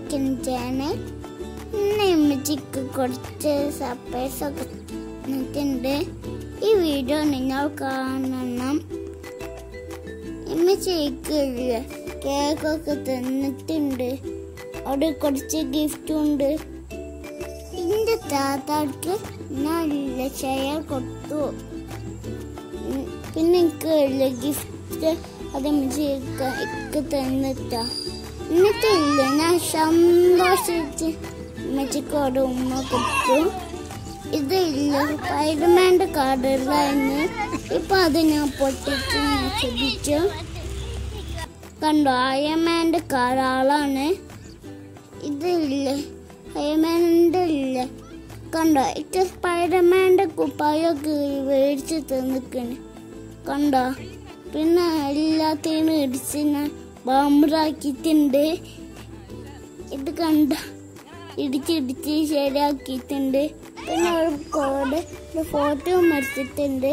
Channel. ഇമ്മച്ചിക്ക് കുറച്ച് surprise ഒക്കെ തന്നിട്ടുണ്ട്. ഈ വീഡിയോ നിങ്ങൾ കാണണം. ഇമ്മച്ചിക്ക് കേക്കൊക്കെ തന്നിട്ടുണ്ട്. അവിടെ കുറച്ച് ഗിഫ്റ്റും ഉണ്ട്. എന്റെ താത്താക്ക് നല്ല ഷെയർ കൊടുത്തു. പിന്നെ എനിക്ക് ഗിഫ്റ്റ് അത് തന്നിട്ടാ. എന്നിട്ടില്ല ഞാൻ സന്തോഷിച്ച് അമ്മച്ചിക്കോട് ഉമ്മ കൊടുത്തു. ഇതില്ല സ്പൈഡർമാൻ്റെ കാർഡുള്ളതെന്ന്. ഇപ്പൊ അത് ഞാൻ പൊട്ടിച്ച് ശ്രദ്ധിച്ചു. കണ്ടോ, അയർമാൻ്റെ കാറാളാണ്. ഇതില്ല അയർമാൻ്റെ ഇല്ല. കണ്ടോ, ഇത് സ്പൈഡർമാൻ്റെ കുപ്പായൊക്കെ മേടിച്ച് തന്നിക്കണ്. കണ്ടോ, പിന്നെ എല്ലാത്തിനും ഇടിച്ച് ഞാൻ ബോംബാക്കിയിട്ടുണ്ട്. ഇത് കണ്ട ഇടിച്ചിടിച്ച് ശരിയാക്കിയിട്ടുണ്ട്. പിന്നെ ഒരു കോഡ് ഫോട്ടോ മറിച്ചിട്ടുണ്ട്.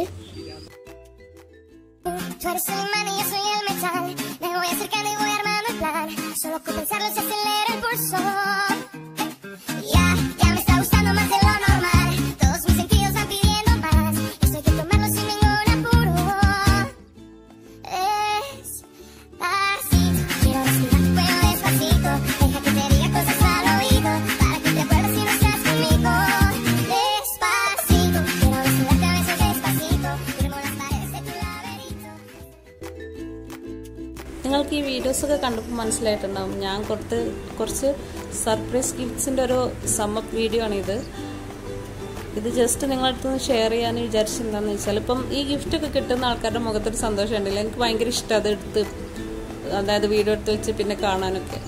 നിങ്ങൾക്ക് ഈ വീഡിയോസൊക്കെ കണ്ടപ്പോൾ മനസ്സിലായിട്ടുണ്ടാവും ഞാൻ കുറച്ച് സർപ്രൈസ് ഗിഫ്റ്റ്സിൻ്റെ ഒരു സമ്മപ്പ് വീഡിയോ ആണിത്. ഇത് ജസ്റ്റ് നിങ്ങളുടെ അടുത്ത് നിന്ന് ഷെയർ ചെയ്യാൻ വിചാരിച്ചെന്താണെന്ന് വെച്ചാൽ, ഇപ്പം ഈ ഗിഫ്റ്റൊക്കെ കിട്ടുന്ന ആൾക്കാരുടെ മുഖത്തൊരു സന്തോഷം ഉണ്ടല്ലോ. എനിക്ക് ഭയങ്കര ഇഷ്ടം അത് എടുത്ത്, അതായത് വീഡിയോ എടുത്ത് വെച്ച് പിന്നെ കാണാനൊക്കെ.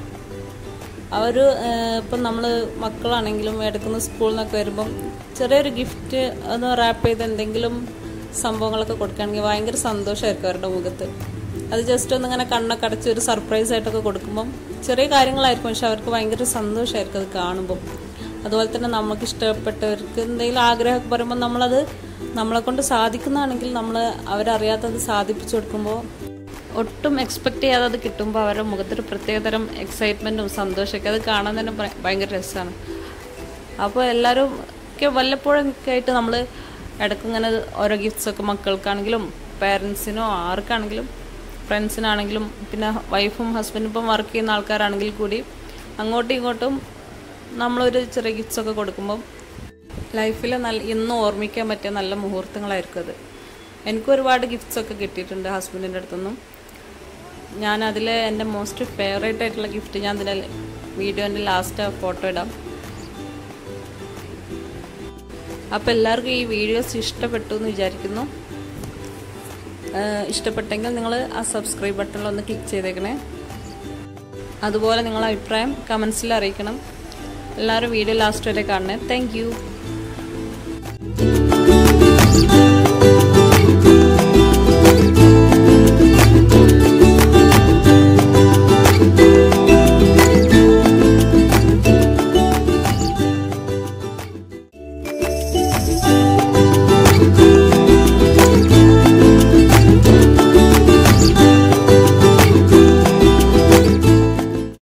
ഇപ്പം നമ്മൾ മക്കളാണെങ്കിലും എടുക്കുന്ന സ്കൂളിൽ നിന്നൊക്കെ വരുമ്പം ചെറിയൊരു ഗിഫ്റ്റ് ഒന്ന് റാപ്പ് ചെയ്ത് എന്തെങ്കിലും സംഭവങ്ങളൊക്കെ കൊടുക്കുകയാണെങ്കിൽ ഭയങ്കര സന്തോഷമായിരിക്കും അവരുടെ മുഖത്ത്. അത് ജസ്റ്റ് ഒന്നിങ്ങനെ കണ്ണൊക്കെ അടച്ച് ഒരു സർപ്രൈസ് ആയിട്ടൊക്കെ കൊടുക്കുമ്പം ചെറിയ കാര്യങ്ങളായിരിക്കും, പക്ഷെ അവർക്ക് ഭയങ്കര സന്തോഷമായിരിക്കും അത് കാണുമ്പം. അതുപോലെ തന്നെ നമുക്ക് ഇഷ്ടപ്പെട്ടവർക്ക് എന്തെങ്കിലും ആഗ്രഹമൊക്കെ പറയുമ്പോൾ നമ്മളത് നമ്മളെ കൊണ്ട് സാധിക്കുന്നതാണെങ്കിൽ നമ്മൾ അവരറിയാത്തത് സാധിപ്പിച്ചു കൊടുക്കുമ്പോൾ ഒട്ടും എക്സ്പെക്ട് ചെയ്യാതെ അത് കിട്ടുമ്പോൾ അവരുടെ മുഖത്തൊരു പ്രത്യേകതരം എക്സൈറ്റ്മെൻറ്റും സന്തോഷമൊക്കെ അത് കാണാൻ തന്നെ ഭയങ്കര രസമാണ്. അപ്പോൾ എല്ലാവരും ഒക്കെ വല്ലപ്പോഴൊക്കെ ആയിട്ട് നമ്മൾ ഇടയ്ക്കിങ്ങനെ ഓരോ ഗിഫ്റ്റ്സൊക്കെ മക്കൾക്കാണെങ്കിലും പേരൻസിനോ ആർക്കാണെങ്കിലും ഫ്രണ്ട്സിനാണെങ്കിലും പിന്നെ വൈഫും ഹസ്ബൻഡും ഇപ്പം വർക്ക് ചെയ്യുന്ന ആൾക്കാരാണെങ്കിൽ കൂടി അങ്ങോട്ടും ഇങ്ങോട്ടും നമ്മളൊരു ചെറിയ ഗിഫ്റ്റ്സൊക്കെ കൊടുക്കുമ്പം ലൈഫിൽ ഇന്നും ഓർമ്മിക്കാൻ പറ്റിയ നല്ല മുഹൂർത്തങ്ങളായിരിക്കും അത്. എനിക്ക് ഒരുപാട് ഗിഫ്റ്റ്സൊക്കെ കിട്ടിയിട്ടുണ്ട് ഹസ്ബൻഡിൻ്റെ അടുത്തുനിന്നും. ഞാനതിൽ എൻ്റെ മോസ്റ്റ് ഫേവറേറ്റ് ആയിട്ടുള്ള ഗിഫ്റ്റ് ഞാൻ ഇതിൽ വീഡിയോൻ്റെ ലാസ്റ്റ് ഫോട്ടോ ഇടാം. അപ്പോൾ എല്ലാവർക്കും ഈ വീഡിയോസ് ഇഷ്ടപ്പെട്ടു എന്ന് വിചാരിക്കുന്നു. ഇഷ്ടപ്പെട്ടെങ്കിൽ നിങ്ങൾ ആ സബ്സ്ക്രൈബ് ബട്ടണിൽ ഒന്ന് ക്ലിക്ക് ചെയ്തേക്കണേ. അതുപോലെ നിങ്ങളുടെ അഭിപ്രായം കമൻസിൽ അറിയിക്കണം. എല്ലാവരും വീഡിയോ ലാസ്റ്റ് വരെ കാണണേ. Thank U.